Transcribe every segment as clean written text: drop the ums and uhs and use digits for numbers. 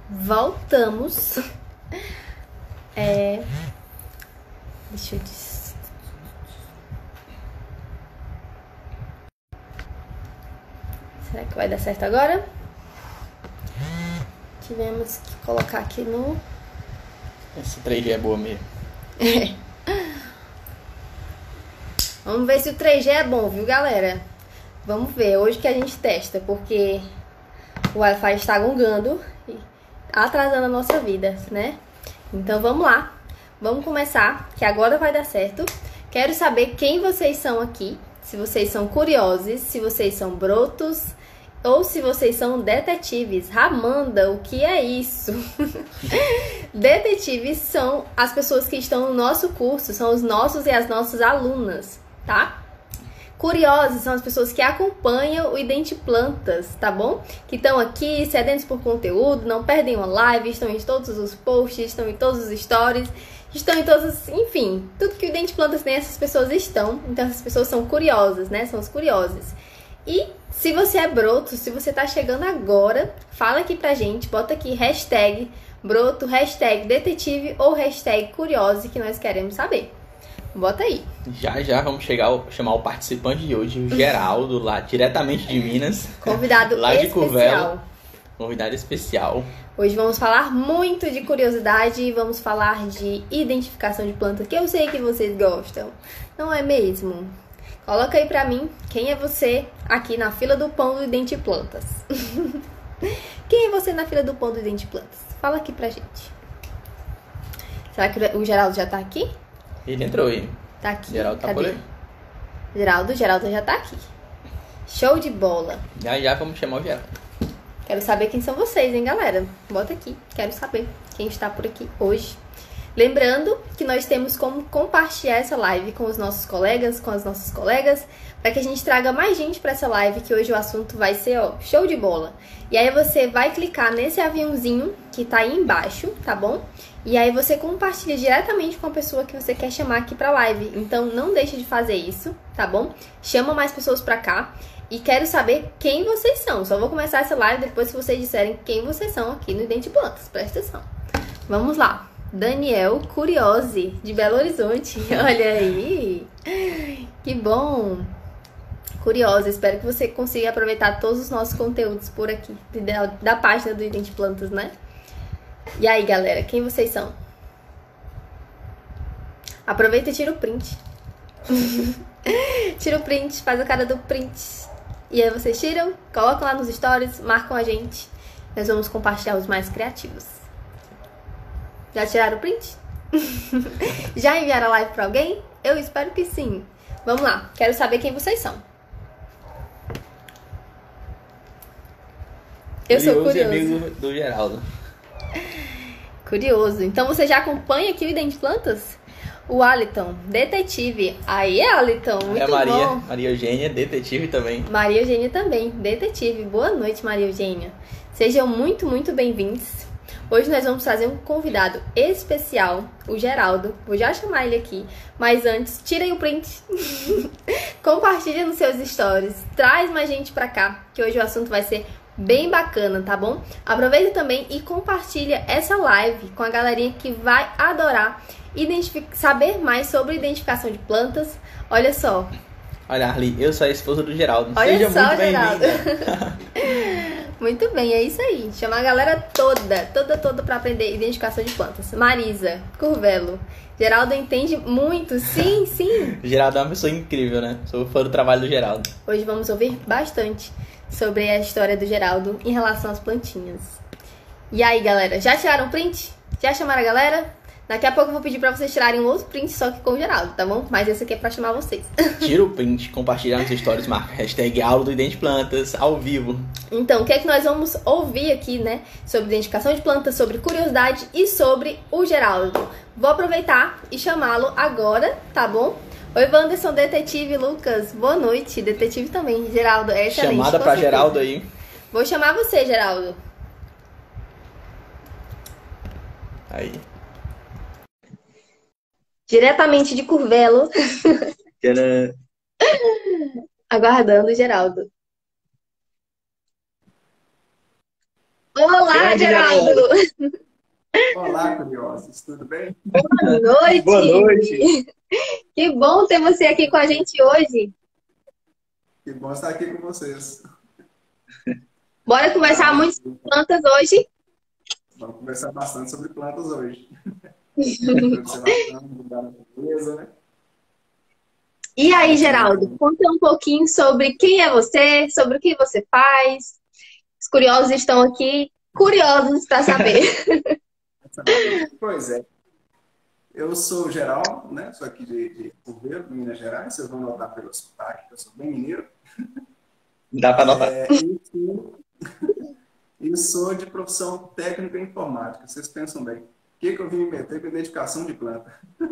Voltamos. Deixa eu Será que vai dar certo agora? Tivemos que colocar aqui no... Essa 3G é boa mesmo. Vamos ver se o 3G é bom, viu, galera? Vamos ver, hoje que a gente testa, porque o Wi-Fi está gongando e atrasando a nossa vida, né? Então vamos lá, vamos começar, que agora vai dar certo. Quero saber quem vocês são aqui, se vocês são curiosos, se vocês são brotos ou se vocês são detetives. Ramanda, o que é isso? Detetives são as pessoas que estão no nosso curso, são os nossos e as nossas alunas, tá? Curiosos são as pessoas que acompanham o Identiplantas, tá bom? Que estão aqui, sedentos por conteúdo, não perdem uma live, estão em todos os posts, estão em todos os stories, estão em todos, enfim, tudo que o Identiplantas tem, essas pessoas estão. Então essas pessoas são curiosas, né? São os curiosos. E se você é broto, se você tá chegando agora, fala aqui pra gente, bota aqui hashtag broto, hashtag detetive ou hashtag curioso que nós queremos saber. Bota aí. Já vamos chamar o participante de hoje, o Geraldo, lá diretamente de Minas. Convidado lá de especial. Curvelo. Convidado especial. Hoje vamos falar muito de curiosidade e vamos falar de identificação de plantas, que eu sei que vocês gostam, não é mesmo? Coloca aí pra mim, quem é você aqui na fila do pão do Identiplantas? Quem é você na fila do pão do Identiplantas? Fala aqui pra gente. Será que o Geraldo já tá aqui? Ele entrou aí. Tá aqui. Geraldo tá Cadê? por aí. Geraldo já tá aqui. Show de bola. Já vamos chamar o Geraldo. Quero saber quem são vocês, hein, galera? Bota aqui. Quero saber quem está por aqui hoje. Lembrando que nós temos como compartilhar essa live com os nossos colegas, com as nossas colegas, para que a gente traga mais gente para essa live, que hoje o assunto vai ser, ó, show de bola. E aí você vai clicar nesse aviãozinho que tá aí embaixo, tá bom? E aí você compartilha diretamente com a pessoa que você quer chamar aqui pra live. Então não deixe de fazer isso, tá bom? Chama mais pessoas pra cá. E quero saber quem vocês são. Só vou começar essa live depois que vocês disserem quem vocês são aqui no Identiplantas. Presta atenção. Vamos lá. Daniel Curiosi, de Belo Horizonte. Olha aí. Que bom. Curiosa, espero que você consiga aproveitar todos os nossos conteúdos por aqui. Da página do Identiplantas, né? E aí, galera, quem vocês são? Aproveita e tira o print. Tira o print, faz a cara do print. E aí vocês tiram, colocam lá nos stories, marcam a gente. Nós vamos compartilhar os mais criativos. Já tiraram o print? Já enviaram a live pra alguém? Eu espero que sim. Vamos lá, quero saber quem vocês são. Eu sou curioso. E amigo do Geraldo. Curioso. Então você já acompanha aqui o Identiplantas? O Aliton, detetive. Aí, Aliton, muito é Maria, bom. Maria Eugênia, detetive também. Maria Eugênia também, detetive. Boa noite, Maria Eugênia. Sejam muito, muito bem-vindos. Hoje nós vamos trazer um convidado especial, o Geraldo. Vou já chamar ele aqui. Mas antes, tirem o print. Compartilha nos seus stories. Traz mais gente pra cá, que hoje o assunto vai ser bem bacana, tá bom? Aproveita também e compartilha essa live com a galerinha que vai adorar saber mais sobre identificação de plantas. Olha só. Olha, Arli, eu sou a esposa do Geraldo. Olha Seja só, muito Geraldo. bem-vinda. Muito bem, é isso aí. Chamar a galera toda pra aprender identificação de plantas. Marisa, Curvelo. Geraldo entende muito, sim. O Geraldo é uma pessoa incrível, né? Sou fã do trabalho do Geraldo. Hoje vamos ouvir bastante sobre a história do Geraldo em relação às plantinhas. E aí, galera, já tiraram o print? Já chamaram a galera? Daqui a pouco eu vou pedir pra vocês tirarem um outro print, só que com o Geraldo, tá bom? Mas esse aqui é pra chamar vocês. Tira o print, compartilha nas stories, marca hashtag aula do Identiplantas, ao vivo. Então, o que é que nós vamos ouvir aqui, né? Sobre identificação de plantas, sobre curiosidade e sobre o Geraldo. Vou aproveitar e chamá-lo agora, tá bom? Oi, Wanderson, detetive, Lucas. Boa noite. Detetive também. Geraldo, é excelente. Chamada pra Geraldo aí. Vou chamar você, Geraldo. Aí. Diretamente de Curvelo. Tcharam. Aguardando o Geraldo. Olá, Olá, grande Geraldo! Geraldo. Olá, curiosos, tudo bem? Boa Boa noite! noite. Que bom ter você aqui com a gente hoje. Que bom estar aqui com vocês. Bora conversar Vamos, muito sobre plantas hoje. vamos conversar bastante sobre plantas hoje. Sobre observação, mudar a natureza, né? E aí, Conhecimento Geraldo, também. conta um pouquinho sobre quem é você, sobre o que você faz. Os curiosos estão aqui, curiosos para saber. Pois é, eu sou geral, né? Sou aqui de Curvelo, Minas Gerais. Vocês vão notar pelo sotaque que eu sou bem mineiro. Dá pra notar. E sou de profissão técnica em informática. Vocês pensam bem. O que eu vim me meter com identificação de planta?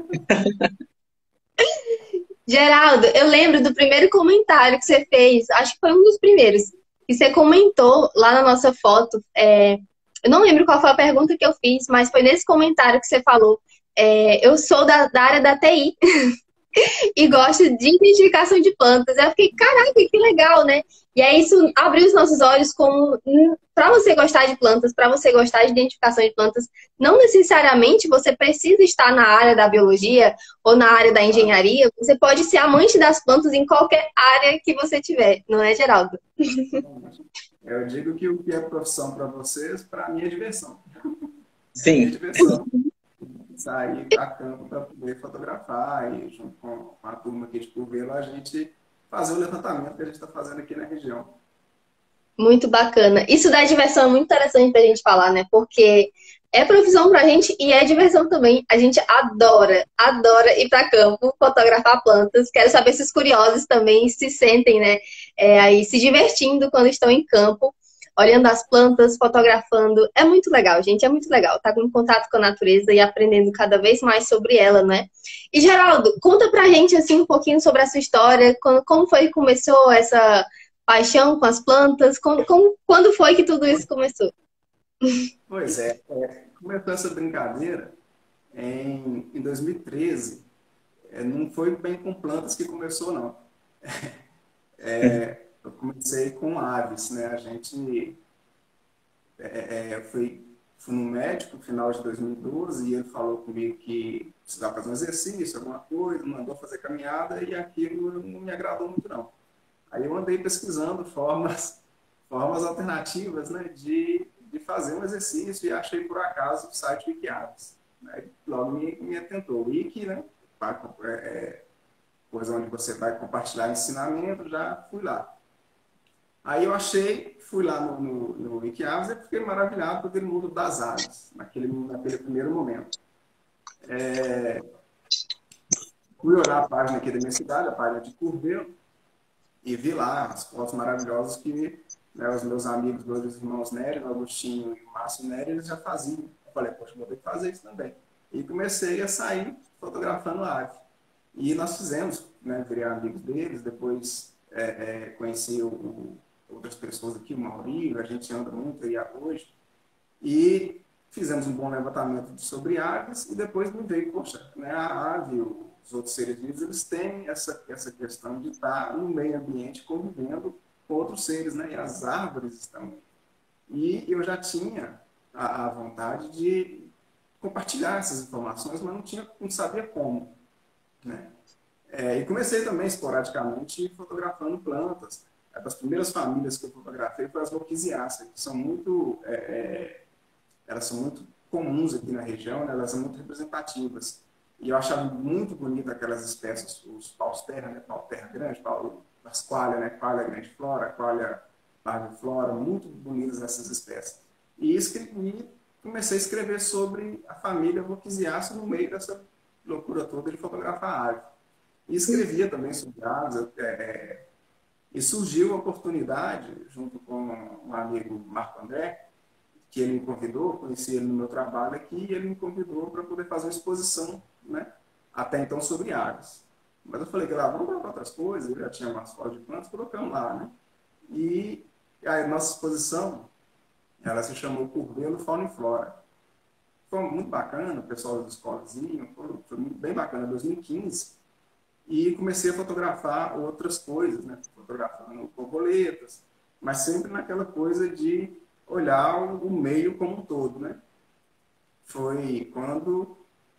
Geraldo, eu lembro do primeiro comentário que você fez, acho que foi um dos primeiros, que você comentou lá na nossa foto. Eu não lembro qual foi a pergunta que eu fiz, mas foi nesse comentário que você falou. Eu sou da área da TI e gosto de identificação de plantas. Aí eu fiquei, caraca, que legal, né? E aí isso abriu os nossos olhos como para você gostar de plantas, para você gostar de identificação de plantas, não necessariamente você precisa estar na área da biologia ou na área da Tá? engenharia, você pode ser amante das plantas em qualquer área que você tiver, não é, Geraldo? Eu digo que o que é profissão para vocês, para mim é diversão. Para mim é Sim. diversão. Sair a campo para poder fotografar e junto com a turma aqui de Curvelo a gente fazer o levantamento que a gente está fazendo aqui na região. Muito bacana. Isso da diversão é muito interessante pra gente falar, né? Porque é profissão pra gente e é diversão também. A gente adora ir pra campo, fotografar plantas. Quero saber se os curiosos também se sentem, né? Aí se divertindo quando estão em campo, olhando as plantas, fotografando. É muito legal, gente. É muito legal. Tá em contato com a natureza e aprendendo cada vez mais sobre ela, né? E, Geraldo, conta pra gente, assim, um pouquinho sobre a sua história. Como foi que começou essa paixão com as plantas? Quando foi que tudo isso começou? Pois é, começou essa brincadeira em 2013. Não foi bem com plantas que começou, não. Eu comecei com aves, né? A gente fui no médico no final de 2012 e ele falou comigo que precisava fazer um exercício, alguma coisa, mandou fazer caminhada e aquilo não me agradou muito, não. Aí eu andei pesquisando formas alternativas, né, de fazer um exercício e achei por acaso o site Wikiaves. Né? Logo me atentou. O Wiki, né, coisa onde você vai compartilhar ensinamento, já fui lá. Aí eu achei, fui lá no Wikiaves e fiquei maravilhado com aquele mundo das aves, naquele primeiro momento. Fui olhar a página aqui da minha cidade, a página de Curvelo, e vi lá as fotos maravilhosas que, né, os meus amigos, dois irmãos Nery, o Agostinho e o Márcio Nery, eles já faziam. Eu falei, poxa, vou ter que fazer isso também. E comecei a sair fotografando ave. E nós fizemos, né, virei amigos deles, depois conheci outras pessoas aqui, o Maurício, a gente anda muito aí hoje. E fizemos um bom levantamento sobre aves e depois me veio, poxa, né, a ave, os outros seres vivos, eles têm essa questão de estar no meio ambiente convivendo com outros seres, né? E as árvores estão. E eu já tinha a vontade de compartilhar essas informações, mas não sabia como, né? E comecei também esporadicamente fotografando plantas. As primeiras famílias que eu fotografei foram as Leucisiáceas, que são elas são muito comuns aqui na região, né? Elas são muito representativas. E eu achava muito bonita aquelas espécies, os paus-terra, né? Pau-terra grande, as qualha, né? Qualha grande flora, qualha parviflora, muito bonitas essas espécies. E comecei a escrever sobre a família Leucisiácea no meio dessa loucura toda de fotografar a ave. E escrevia também sobre aves, e surgiu a oportunidade, junto com um amigo, Marco André, que ele me convidou, conheci ele no meu trabalho aqui, e ele me convidou para poder fazer uma exposição, né, até então sobre aves. Mas eu falei que lá, vamos para outras coisas, eu já tinha umas fotos de plantas, colocamos lá, né? E aí a nossa exposição, ela se chamou Curvelo Fauna e Flora. Foi muito bacana, o pessoal da escolazinha, foi bem bacana, 2015. E comecei a fotografar outras coisas, né? Fotografando borboletas, mas sempre naquela coisa de olhar o meio como um todo, né? Foi quando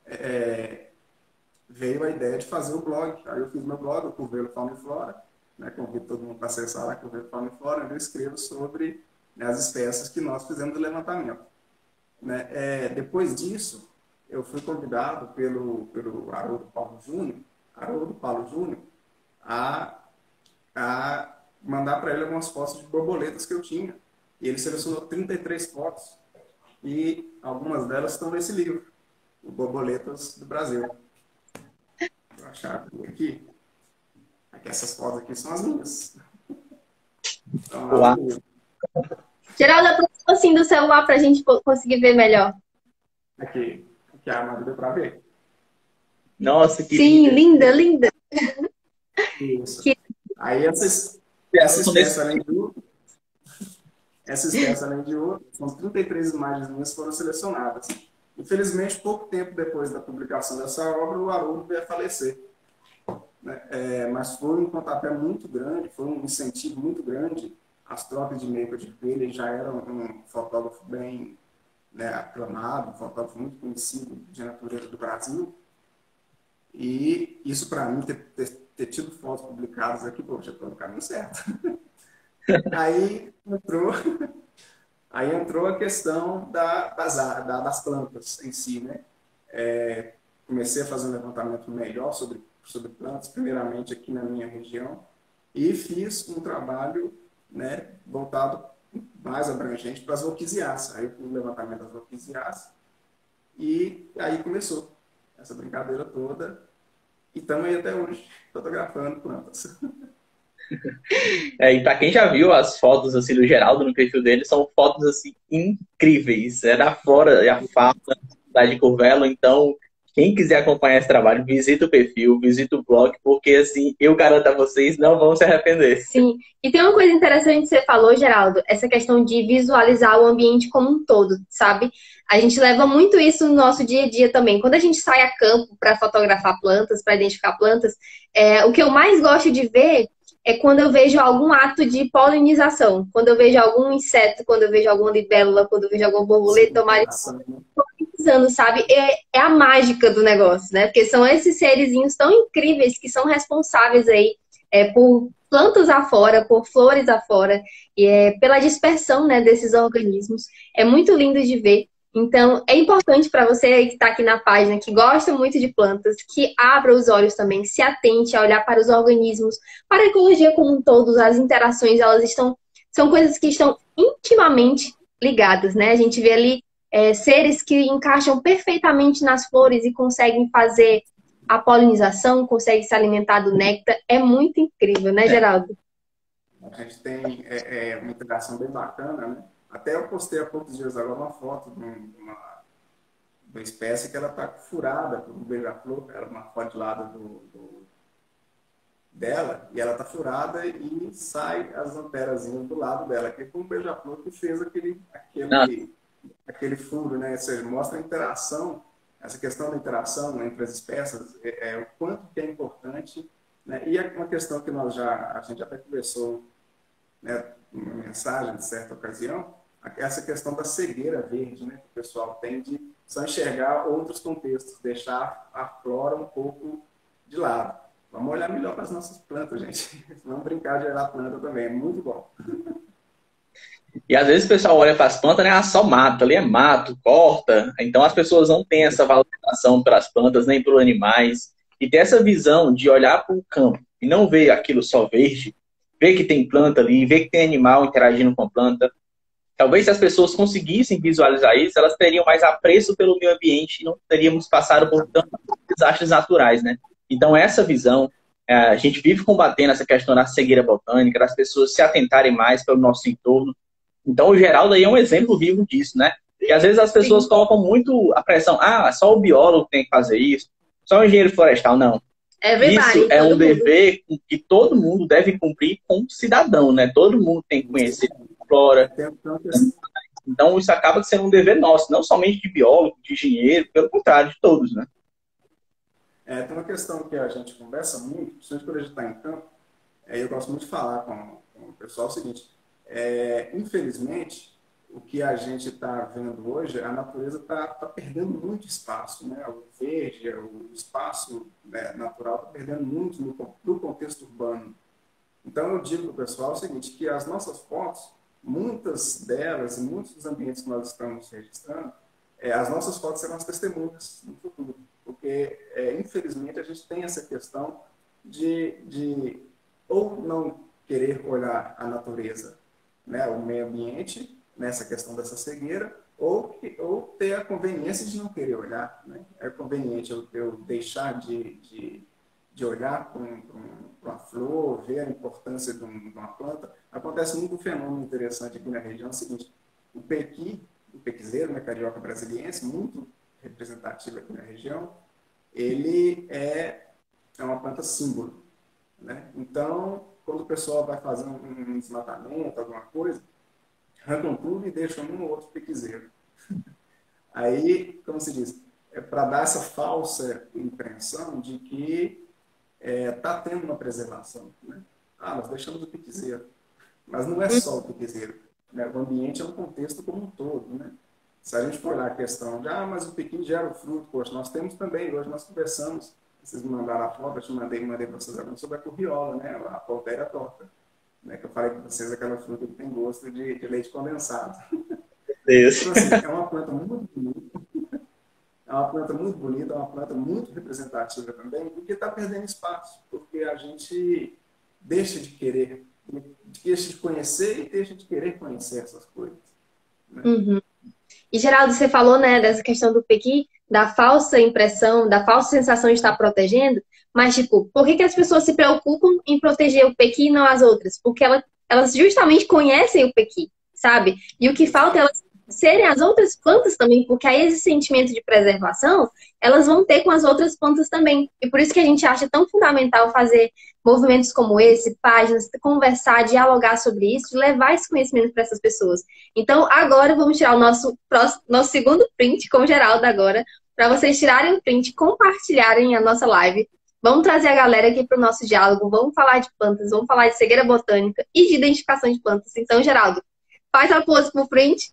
veio a ideia de fazer o blog. Aí eu fiz meu blog, o Curvelo Fauna e Flora, né? Convido todo mundo para acessar lá, Curvelo Fauna e Flora, onde eu escrevo sobre, né, as espécies que nós fizemos do levantamento. Né? Depois disso, eu fui convidado pelo Haroldo Paulo Júnior, a, a mandar para ele algumas fotos de borboletas que eu tinha. E ele selecionou 33 fotos. E algumas delas estão nesse livro, o Borboletas do Brasil. Vou achar aqui. Aqui, essas fotos aqui são as minhas. Estão lá Uau. no livro. Geraldo, aproxima assim do celular pra gente conseguir ver melhor. Aqui a Amanda deu para ver. Nossa, que Sim, linda. linda, linda. Isso. Que- Aí Elas são desse- essa espécie, além de outras, são 33 imagens minhas que foram selecionadas. Infelizmente, pouco tempo depois da publicação dessa obra, o Haroldo veio a falecer. Né? Mas foi um pontapé muito grande, foi um incentivo muito grande. As trocas de e-mail que eu tive com ele, ele já era um fotógrafo bem, né, aclamado, um fotógrafo muito conhecido de natureza do Brasil. E isso, para mim, ter tido fotos publicadas aqui, pô, já estou no caminho certo. Aí entrou, aí entrou a questão das plantas em si, né? Comecei a fazer um levantamento melhor sobre plantas, primeiramente aqui na minha região, e fiz um trabalho, né, voltado mais abrangente para as orquídeas. Aí eu fiz o levantamento das orquídeas e aí começou essa brincadeira toda. E estamos aí até hoje, fotografando plantas. E para quem já viu as fotos assim do Geraldo no perfil dele, são fotos assim incríveis. É da flora e a fauna da de Curvelo. Então, quem quiser acompanhar esse trabalho, visita o perfil, visita o blog, porque assim, eu garanto a vocês, não vão se arrepender. Sim. E tem uma coisa interessante que você falou, Geraldo, essa questão de visualizar o ambiente como um todo, sabe? A gente leva muito isso no nosso dia a dia também. Quando a gente sai a campo para fotografar plantas, para identificar plantas, o que eu mais gosto de ver é quando eu vejo algum ato de polinização, quando eu vejo algum inseto, quando eu vejo alguma libélula, quando eu vejo alguma borboleta, polinizando, sabe? É a mágica do negócio, né? Porque são esses serizinhos tão incríveis que são responsáveis aí por plantas afora, por flores afora, e pela dispersão, né, desses organismos. É muito lindo de ver. Então, é importante para você que está aqui na página, que gosta muito de plantas, que abra os olhos também, se atente a olhar para os organismos, para a ecologia como um todo, as interações, são coisas que estão intimamente ligadas, né? A gente vê ali seres que encaixam perfeitamente nas flores e conseguem fazer a polinização, conseguem se alimentar do néctar. É muito incrível, né, Geraldo? A gente tem uma interação bem bacana, né? Até eu postei há poucos dias agora uma foto de uma espécie que ela está furada por um beija-flor, era uma foto de lado dela, e ela está furada e sai as anterazinhas do lado dela, que foi um beija-flor que fez aquele furo, né? Ou seja, mostra a interação, essa questão da interação entre as espécies, o quanto que é importante, né? E é uma questão que a gente até conversou, né, uma mensagem de certa ocasião, essa questão da cegueira verde, né, que o pessoal tem de só enxergar outros contextos, deixar a flora um pouco de lado. Vamos olhar melhor para as nossas plantas, gente. Vamos brincar de olhar a planta também, é muito bom. E às vezes o pessoal olha para as plantas, né? Só mato, ali é mato, corta. Então as pessoas não têm essa valorização pelas plantas, nem pelos animais. E ter essa visão de olhar para o campo e não ver aquilo só verde, ver que tem planta ali, ver que tem animal interagindo com a planta. Talvez se as pessoas conseguissem visualizar isso, elas teriam mais apreço pelo meio ambiente e não teríamos passado por tantos desastres naturais, né? Então essa visão, a gente vive combatendo essa questão da cegueira botânica, das pessoas se atentarem mais pelo nosso entorno. Então, o Geraldo aí é um exemplo vivo disso, né? E às vezes as pessoas Sim. colocam muito a pressão, só o biólogo tem que fazer isso, só o engenheiro florestal, não. É Isso verdade, é todo um mundo. dever que todo mundo deve cumprir como cidadão, né? Todo mundo tem que conhecer a flora. Então, isso acaba sendo um dever nosso, não somente de biólogo, de engenheiro, pelo contrário, de todos, né? Tem uma questão que a gente conversa muito, principalmente quando a gente está em campo, eu gosto muito de falar com o pessoal o seguinte, infelizmente, o que a gente está vendo hoje, a natureza está perdendo muito espaço, né? O verde, o espaço, né, natural está perdendo muito no contexto urbano. Então, eu digo para o pessoal o seguinte, que as nossas fotos, muitas delas, e muitos dos ambientes que nós estamos registrando, as nossas fotos serão as testemunhas no futuro. Porque, infelizmente, a gente tem essa questão de ou não querer olhar a natureza, né, o meio ambiente, nessa questão dessa cegueira, ou ter a conveniência de não querer olhar. Né? É conveniente eu deixar de olhar para uma flor, ver a importância de uma planta. Acontece muito um fenômeno interessante aqui na região, é o seguinte, o pequi, o pequizeiro, né, carioca brasiliense, muito representativo aqui na região, ele é uma planta símbolo. Né? Então, quando o pessoal vai fazer um desmatamento, alguma coisa, arrancam tudo e deixam um ou outro pequizeiro. Aí, como se diz, é para dar essa falsa impressão de que está tendo uma preservação. Né? Nós deixamos o piquezeiro. Mas não é só o piquezeiro. Né? O ambiente é um contexto como um todo. Né? Se a gente for olhar a questão de, mas o piqui gera o fruto, poxa, nós temos também, hoje nós conversamos, vocês me mandaram a foto, eu te mandei para vocês agora sobre a curriola, né? A poltéria torta. Né? Que eu falei para vocês, aquela fruta que tem gosto de leite condensado. Isso. Então, assim, é uma planta muito bonita. É uma planta muito bonita, é uma planta muito representativa também, porque está perdendo espaço, porque a gente deixa de querer, deixa de conhecer e deixa de querer conhecer essas coisas. Né? Uhum. E, Geraldo, você falou, né, dessa questão do pequi, da falsa impressão, da falsa sensação de estar protegendo, mas, tipo, por que as pessoas se preocupam em proteger o pequi e não as outras? Porque elas justamente conhecem o pequi, sabe? E o que falta é elas serem as outras plantas também, porque aí esse sentimento de preservação, elas vão ter com as outras plantas também. E por isso que a gente acha tão fundamental fazer movimentos como esse, páginas, conversar, dialogar sobre isso, levar esse conhecimento para essas pessoas. Então, agora vamos tirar o nosso segundo print com o Geraldo agora, para vocês tirarem o print, compartilharem a nossa live. Vamos trazer a galera aqui para o nosso diálogo, vamos falar de plantas, vamos falar de cegueira botânica e de identificação de plantas. Então, Geraldo, faz a pose pro print.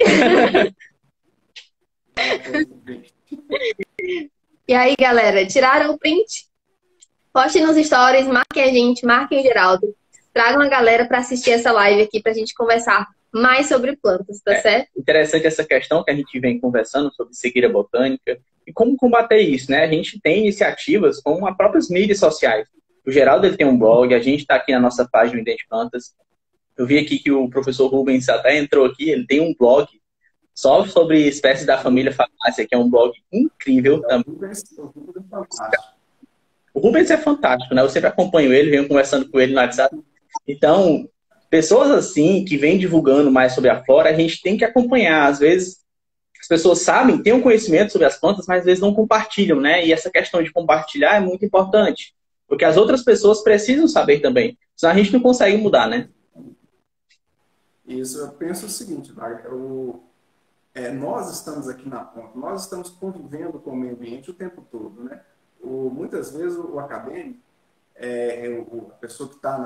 E aí, galera, tiraram o print? Postem nos stories, marquem a gente, marquem o Geraldo. Tragam a galera para assistir essa live aqui pra gente conversar mais sobre plantas, tá certo? Interessante essa questão que a gente vem conversando sobre cegueira botânica e como combater isso, né? A gente tem iniciativas com as próprias mídias sociais. O Geraldo ele tem um blog, a gente está aqui na nossa página Idente Plantas. Eu vi aqui que o professor Rubens até entrou aqui, ele tem um blog só sobre espécies da família Fabaceae, que é um blog incrível também. O Rubens é fantástico, né? Eu sempre acompanho ele, venho conversando com ele no WhatsApp. Então, pessoas assim, que vêm divulgando mais sobre a flora, a gente tem que acompanhar. Às vezes, as pessoas sabem, têm um conhecimento sobre as plantas, mas às vezes não compartilham, né? E essa questão de compartilhar é muito importante. Porque as outras pessoas precisam saber também. Senão a gente não consegue mudar, né? Isso, eu penso o seguinte, Wagner, nós estamos aqui na ponta, nós estamos convivendo com o meio ambiente o tempo todo, né? Muitas vezes o acadêmico, a pessoa que está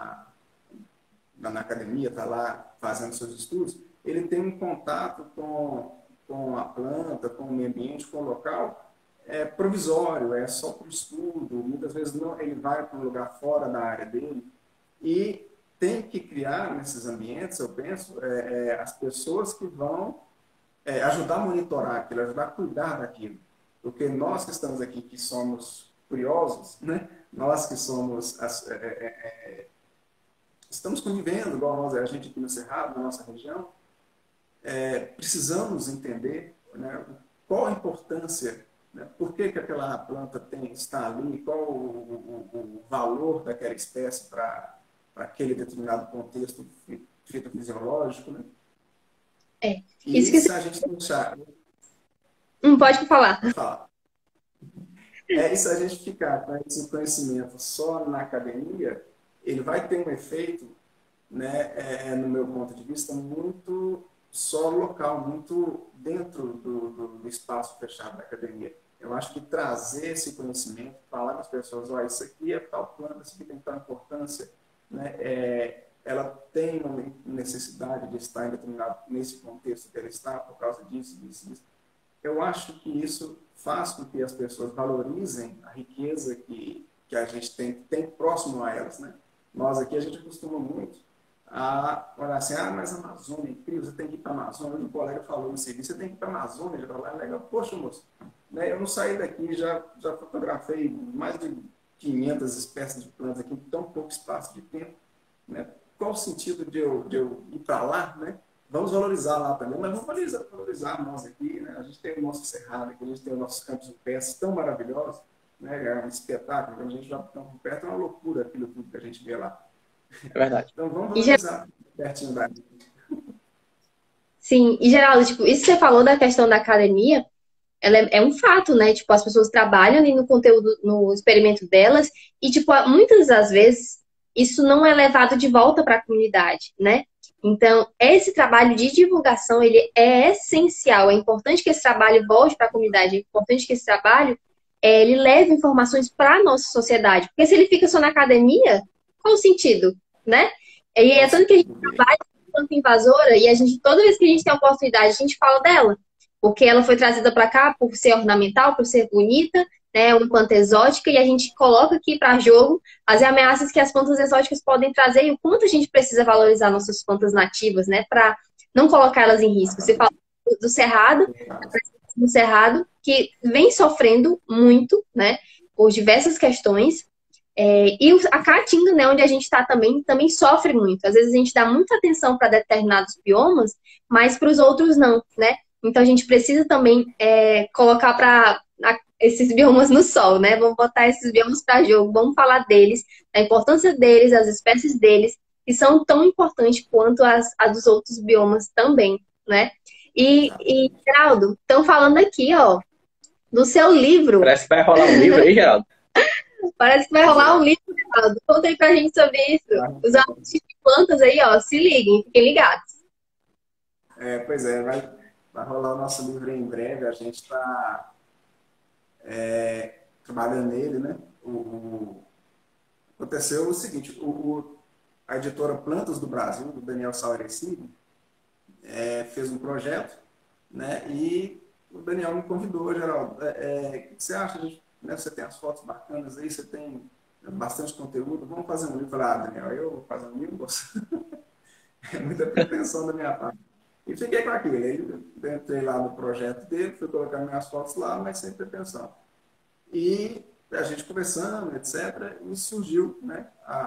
na academia, está lá fazendo seus estudos, ele tem um contato com a planta, com o meio ambiente, com o local, provisório, é só para o estudo, muitas vezes não, ele vai para um lugar fora da área dele, e tem que criar nesses ambientes, eu penso, as pessoas que vão ajudar a monitorar aquilo, ajudar a cuidar daquilo. Porque nós que estamos aqui, que somos curiosos, né? Nós que somos estamos convivendo, igual a gente aqui no Cerrado, na nossa região, precisamos entender, né, qual a importância, né, por que aquela planta está ali, qual o valor daquela espécie para aquele determinado contexto fitofisiológico, né? E se a gente deixar... Pode falar. Pode falar. E se a gente ficar com esse conhecimento só na academia, ele vai ter um efeito, né, no meu ponto de vista, muito só local, muito dentro do espaço fechado da academia. Eu acho que trazer esse conhecimento, falar com as pessoas, isso aqui é tal planta, isso aqui tem tal importância, né, ela tem uma necessidade de estar em determinado, nesse contexto que ela está, por causa disso, disso, disso. Eu acho que isso faz com que as pessoas valorizem a riqueza que a gente tem próximo a elas, né? Nós aqui, a gente costuma muito a olhar assim, mas a Amazônia é incrível, você tem que ir para a Amazônia. Um colega falou no serviço, você tem que ir para a Amazônia, já lá é legal. Poxa, moço, né, eu não saí daqui, já fotografei mais de 500 espécies de plantas aqui em tão pouco espaço de tempo, né? Qual o sentido de eu ir para lá, né? Vamos valorizar lá também, mas vamos valorizar nós aqui, né? A gente tem o nosso cerrado aqui, a gente tem os nossos campos rupestres tão maravilhosos, né? É um espetáculo, quando a gente vai para o campo rupestre, é uma loucura aquilo tudo que a gente vê lá. É verdade. Então vamos valorizar pertinho da gente. Sim, e Geraldo, tipo, isso que você falou da questão da academia, ela é um fato, né? Tipo, as pessoas trabalham ali no conteúdo, no experimento delas, e, tipo, muitas das vezes, isso não é levado de volta para a comunidade, né? Então, esse trabalho de divulgação, ele é essencial. É importante que esse trabalho volte para a comunidade, é importante que esse trabalho, ele leve informações para a nossa sociedade. Porque se ele fica só na academia, qual o sentido, né? E é tanto que a gente trabalha com invasora, e a gente, toda vez que a gente tem a oportunidade, a gente fala dela. Porque ela foi trazida para cá por ser ornamental, por ser bonita, né, uma planta exótica, e a gente coloca aqui para jogo as ameaças que as plantas exóticas podem trazer e o quanto a gente precisa valorizar nossas plantas nativas, né, para não colocá-las em risco. Você fala do cerrado, do cerrado, que vem sofrendo muito, né, por diversas questões, e a caatinga, né, onde a gente está também sofre muito. Às vezes a gente dá muita atenção para determinados biomas, mas para os outros não, né? Então a gente precisa também colocar para esses biomas no sol, né? Vamos botar esses biomas para jogo, vamos falar deles, da importância deles, das espécies deles, que são tão importantes quanto as dos outros biomas também, né? E Geraldo, estão falando aqui, ó, do seu livro. Parece que vai rolar um livro aí, Geraldo. Parece que vai rolar um livro, Geraldo. Conta aí pra gente sobre isso. Os artistas de plantas aí, ó, se liguem, fiquem ligados. Pois é, vai rolar o nosso livro em breve. A gente está trabalhando nele, né? Aconteceu o seguinte, a editora Plantas do Brasil, do Daniel Saueressig, fez um projeto, né? E o Daniel me convidou, Geraldo, o que você acha? Né? Você tem as fotos bacanas aí, você tem bastante conteúdo, vamos fazer um livro. Eu falei, Daniel, eu vou fazer um livro? É muita pretensão da minha parte. E fiquei com aquilo. Aí entrei lá no projeto dele, fui colocar minhas fotos lá, mas sem pretensão. E a gente conversando, etc., e surgiu, né?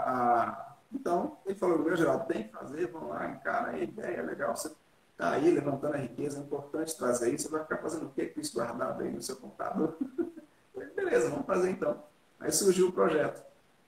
Então, ele falou, meu Geraldo, tem que fazer, vamos lá, encara a ideia, é legal, você está aí levantando a riqueza, é importante trazer isso, você vai ficar fazendo o quê com isso guardado aí no seu computador? Beleza, vamos fazer então. Aí surgiu o projeto.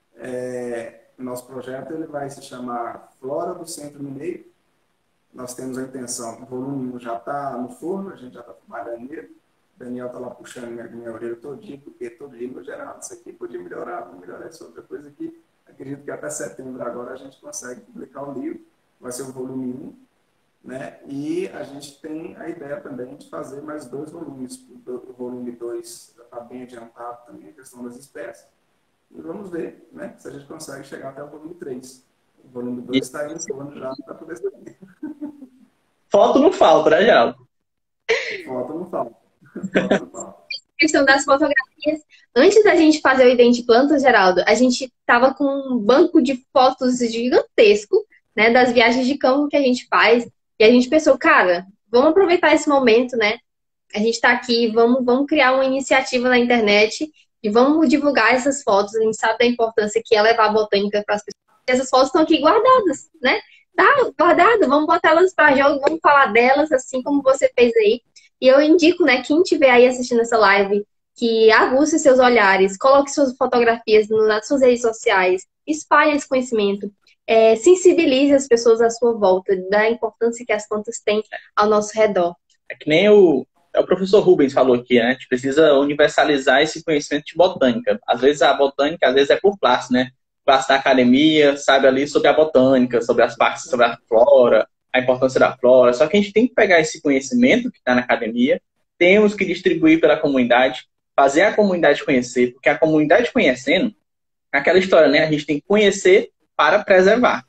O nosso projeto ele vai se chamar Flora do Centro Mineiro. Nós temos a intenção, o volume 1 já está no forno, a gente já está trabalhando nele. O Daniel está lá puxando minha orelha todo dia, porque todo dia, meu Geraldo, isso aqui podia melhorar, vamos melhorar essa outra coisa aqui. Acredito que até setembro agora a gente consegue publicar o livro, vai ser o volume 1, né? E a gente tem a ideia também de fazer mais 2 volumes. O volume 2 já está bem adiantado também, a questão das espécies. E vamos ver, né, se a gente consegue chegar até o volume 3. O volume 2 está aí no forno já para poder sair. Foto não falta, né, Geraldo? Foto não falta. Foto não falta. A questão das fotografias. Antes da gente fazer o Idente Plantas, Geraldo, a gente tava com um banco de fotos gigantesco, né, das viagens de campo que a gente faz. E a gente pensou, cara, vamos aproveitar esse momento, né? A gente tá aqui, vamos criar uma iniciativa na internet e vamos divulgar essas fotos. A gente sabe da importância que é levar a botânica para as pessoas. Essas fotos estão aqui guardadas, né? Tá guardado, vamos botar elas para jogo, vamos falar delas, assim como você fez aí. E eu indico, né, quem estiver aí assistindo essa live, que aguce seus olhares, coloque suas fotografias nas suas redes sociais, espalhe esse conhecimento, sensibilize as pessoas à sua volta, da importância que as plantas têm ao nosso redor. É que nem o professor Rubens falou aqui, né? A gente precisa universalizar esse conhecimento de botânica. Às vezes a botânica, é por classe, né? Classe da academia, sabe ali sobre a botânica, sobre as partes, sobre a flora, a importância da flora. Só que a gente tem que pegar esse conhecimento que está na academia, temos que distribuir pela comunidade, fazer a comunidade conhecer, porque a comunidade conhecendo, aquela história, né? A gente tem que conhecer para preservar.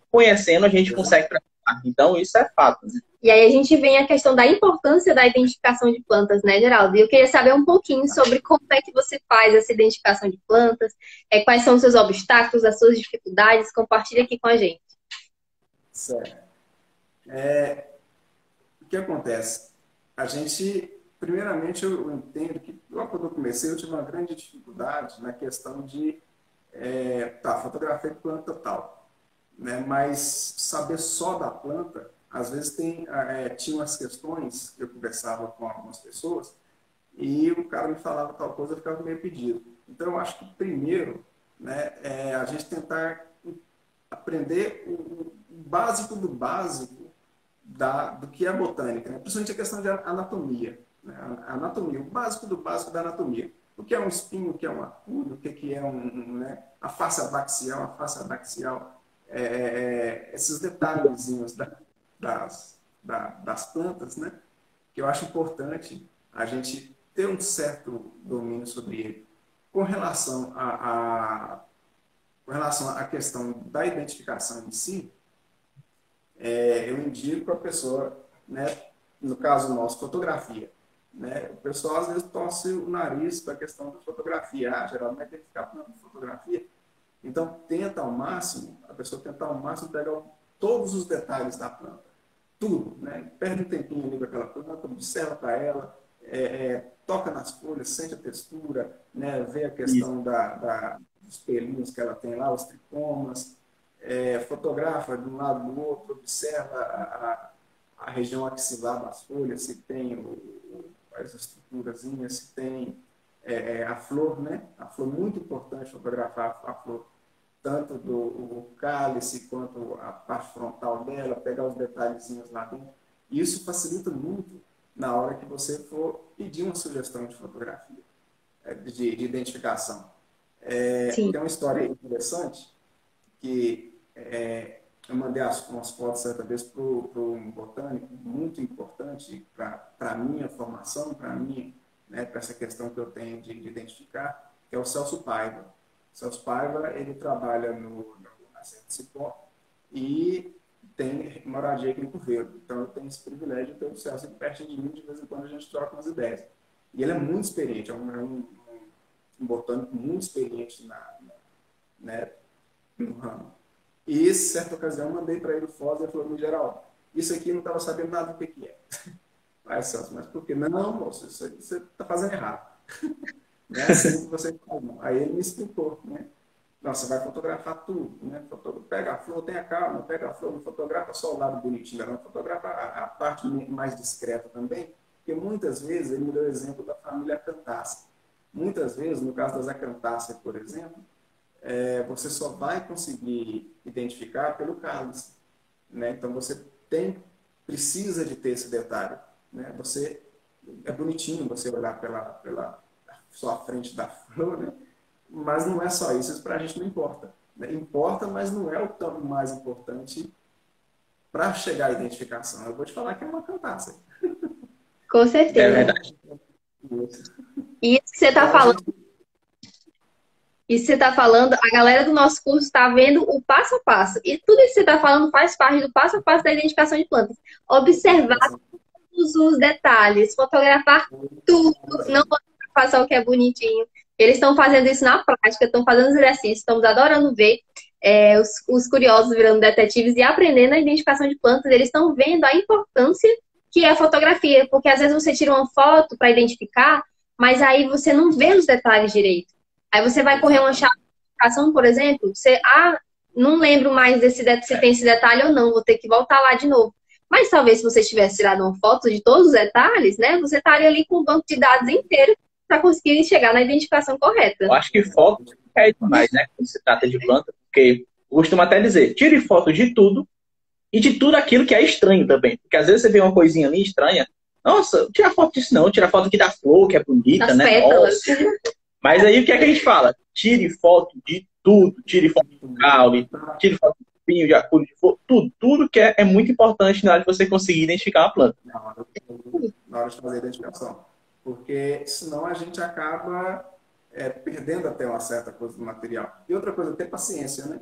conhecendo, a gente consegue praticar. Então, isso é fato, né? E aí a gente vem a questão da importância da identificação de plantas, né, Geraldo? E eu queria saber um pouquinho sobre como é que você faz essa identificação de plantas, quais são os seus obstáculos, as suas dificuldades. Compartilha aqui com a gente. Certo. O que acontece? A gente, primeiramente, eu entendo que logo quando eu comecei, eu tive uma grande dificuldade na questão de fotografei planta tal, né? Mas saber só da planta, às vezes tinha umas questões, eu conversava com algumas pessoas, e o cara me falava tal coisa, eu ficava meio perdido. Então, eu acho que primeiro, né, a gente tentar aprender o básico do básico do que é botânica, né? Principalmente a questão de anatomia, né? A anatomia, o básico do básico da anatomia. O que é um espinho, o que é uma acúlia, o que é né? A face abaxial, esses detalhezinhos das plantas, né? Que eu acho importante a gente ter um certo domínio sobre ele. Com relação à questão da identificação em si, eu indico a pessoa, né, no caso nosso, fotografia. Né? O pessoal às vezes torce o nariz para a questão da fotografia. Geralmente tem que ficar falando de fotografia. Então, a pessoa tenta ao máximo pegar todos os detalhes da planta. Tudo, né? Perde um tempinho ali com aquela planta, observa para ela, toca nas folhas, sente a textura, né? Vê a questão dos pelinhos que ela tem lá, os tricomas, fotografa de um lado do outro, observa a região axilar das folhas, se tem as estruturazinhas, se tem a flor, né? A flor, muito importante fotografar a flor, tanto do cálice quanto a parte frontal dela, pegar os detalhezinhos lá dentro. E isso facilita muito na hora que você for pedir uma sugestão de fotografia, de identificação. Tem uma história interessante que eu mandei umas fotos certa vez para um botânico muito importante para a minha formação, para mim, né, para essa questão que eu tenho de identificar, que é o Celso Paiva. O Celso Paiva, ele trabalha na Serra do Cipó e tem moradia aqui em Rio Verde. Então eu tenho esse privilégio de ter o Celso aqui pertinho de mim, de vez em quando a gente troca umas ideias. E ele é muito experiente, é um botânico muito experiente né, no ramo. E, certa ocasião, eu mandei para ele foto e ele falou: Geraldo, isso aqui eu não estava sabendo nada do que é. Aí, Celso, mas por quê? Não, moço, isso aí você está fazendo errado. Não é assim que você faz, não. Aí ele me explicou, né? Não, você vai fotografar tudo, né? Pega a flor, tenha calma, pega a flor, não fotografa só o lado bonitinho, não fotografa a parte mais discreta também, porque muitas vezes, ele me deu o exemplo da família Acantácea. Muitas vezes, no caso das Acantáceas, por exemplo, você só vai conseguir identificar pelo cálice, né? Então você precisa de ter esse detalhe, né? É bonitinho você olhar pela só a frente da flor, né? Mas não é só isso para a gente não importa, né? Importa, mas não é o tão mais importante para chegar à identificação. Eu vou te falar que é uma cantácea. Com certeza. É verdade. E isso que você está falando. Isso que você está falando, a galera do nosso curso está vendo o passo a passo. E tudo isso que você está falando faz parte do passo a passo da identificação de plantas. Observar todos os detalhes, fotografar tudo, não fotografar só o que é bonitinho. Eles estão fazendo isso na prática, estão fazendo os exercícios, estamos adorando ver os curiosos virando detetives e aprendendo a identificação de plantas. Eles estão vendo a importância que é a fotografia, porque às vezes você tira uma foto para identificar, mas aí você não vê os detalhes direito. Aí você vai correr uma chave, por exemplo, você, não lembro mais se tem esse detalhe ou não, vou ter que voltar lá de novo. Mas talvez se você tivesse tirado uma foto de todos os detalhes, né, você estaria ali com um banco de dados inteiro para conseguir chegar na identificação correta. Eu acho que foto é demais, né, quando se trata de planta, porque eu costumo até dizer, tire foto de tudo e de tudo aquilo que é estranho também. Porque às vezes você vê uma coisinha ali estranha, nossa, tira foto disso não, tira foto aqui da flor, que é bonita, das né? Pétalas. Nossa. Mas aí o que é que a gente fala? Tire foto de tudo. Tire foto do caule, tire foto do espinho, de acúlio, de flor, tudo. Tudo que é muito importante na hora de você conseguir identificar uma planta. Na hora de fazer a identificação. Porque senão a gente acaba perdendo até uma certa coisa do material. E outra coisa, ter paciência, né?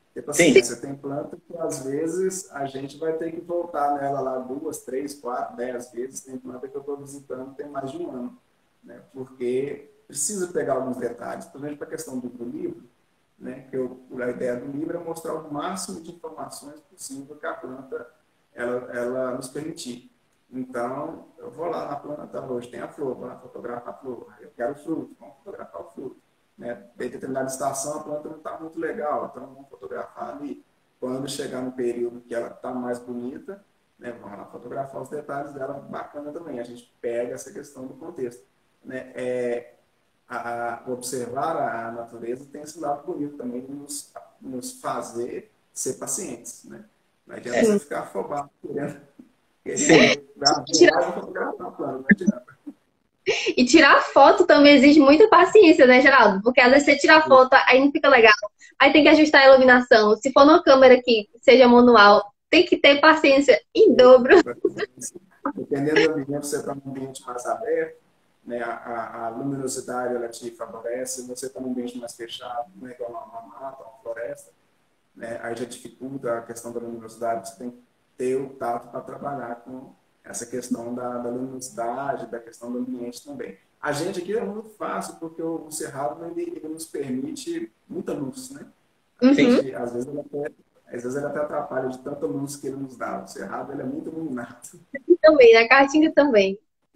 ter Sim, paciência. Tem planta que, às vezes, a gente vai ter que voltar nela lá 2, 3, 4, 10 vezes. Tem planta que eu estou visitando tem mais de um ano, né? Porque precisa pegar alguns detalhes, principalmente para a questão do livro, né? A ideia do livro é mostrar o máximo de informações possível que a planta ela nos permitir. Então, eu vou lá na planta, hoje tem a flor, vou lá fotografar a flor. Eu quero o fruto, vamos fotografar o fruto. Né? Em determinada estação, a planta não está muito legal, então vamos fotografar ali. Quando chegar no período que ela está mais bonita, né, vamos lá fotografar os detalhes dela, bacana também. A gente pega essa questão do contexto. Né? Observar a natureza tem esse lado bonito também de nos fazer ser pacientes. Né? Não adianta você ficar afobado querendo sim. fotografar a planta, não adianta. E tirar foto também exige muita paciência, né, Geraldo? Porque às vezes você tira a foto, aí não fica legal. Aí tem que ajustar a iluminação. Se for numa câmera que seja manual, tem que ter paciência em dobro. Dependendo do ambiente, você está num ambiente mais aberto, né? A luminosidade ela te favorece. Você está num ambiente mais fechado, né? Igual uma mata, uma floresta, né? Aí já dificulta a questão da luminosidade. Você tem que ter o tato para trabalhar com essa questão da luminosidade, da questão do ambiente também. A gente aqui é muito fácil, porque o Cerrado ele nos permite muita luz, né? A gente, às vezes ele até atrapalha de tanta luz que ele nos dá. O Cerrado ele é muito iluminado. Também, na Caatinga também.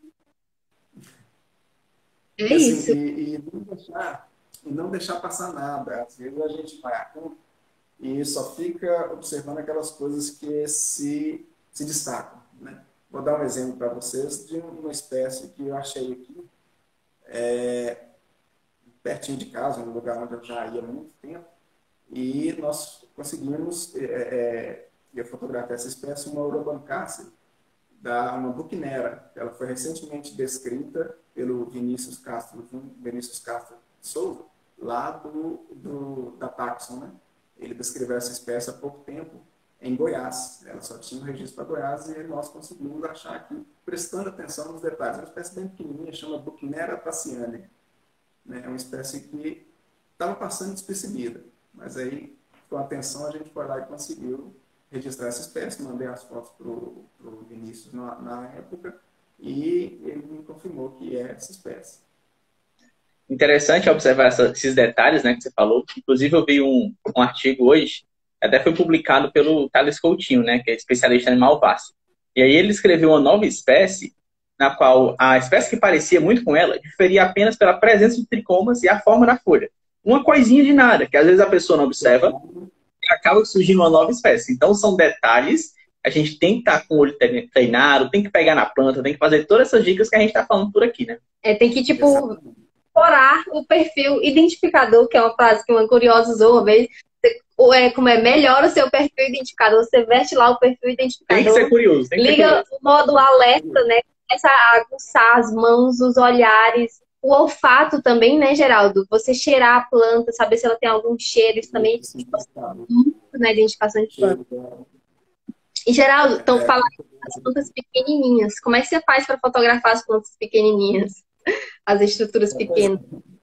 É E, assim, isso. e não deixar passar nada. Às vezes a gente vai a campo e só fica observando aquelas coisas que se destacam, né? Vou dar um exemplo para vocês de uma espécie que eu achei aqui, pertinho de casa, um lugar onde eu já ia há muito tempo, e nós conseguimos, eu fotografei essa espécie, uma Urobacácea, uma buquinera. Ela foi recentemente descrita pelo Vinícius Castro Souza, lá da Paxson, né? Ele descreveu essa espécie há pouco tempo em Goiás. Ela só tinha um registro para Goiás e nós conseguimos achar aqui, prestando atenção nos detalhes. É uma espécie bem pequenininha, chama Buchnera thasiana. Né? É uma espécie que estava passando despercebida, mas aí, com atenção, a gente foi lá e conseguiu registrar essa espécie. Mandei as fotos para o Vinícius na época e ele me confirmou que é essa espécie. Interessante observar esses detalhes, né, que você falou. Inclusive, eu vi um artigo hoje, até foi publicado pelo Thales Coutinho, né, que é especialista em animal vasto. E aí ele escreveu uma nova espécie, na qual a espécie que parecia muito com ela diferia apenas pela presença de tricomas e a forma da folha. Uma coisinha de nada, que às vezes a pessoa não observa e acaba surgindo uma nova espécie. Então, são detalhes, a gente tem que estar com o olho treinado, tem que pegar na planta, tem que fazer todas essas dicas que a gente está falando por aqui, né? Tem que, tipo, explorar o perfil identificador, que é uma frase que uma curiosa usou uma vez. Como é melhor o seu perfil identificador, você veste lá o perfil identificador. Tem que ser curioso. Liga o modo alerta, né? Começa a aguçar as mãos, os olhares, o olfato também, né, Geraldo? Você cheirar a planta, saber se ela tem algum cheiro, isso também é muito na identificação de planta. E, Geraldo, então falando das plantas pequenininhas, como é que você faz para fotografar as plantas pequenininhas? As estruturas pequenas?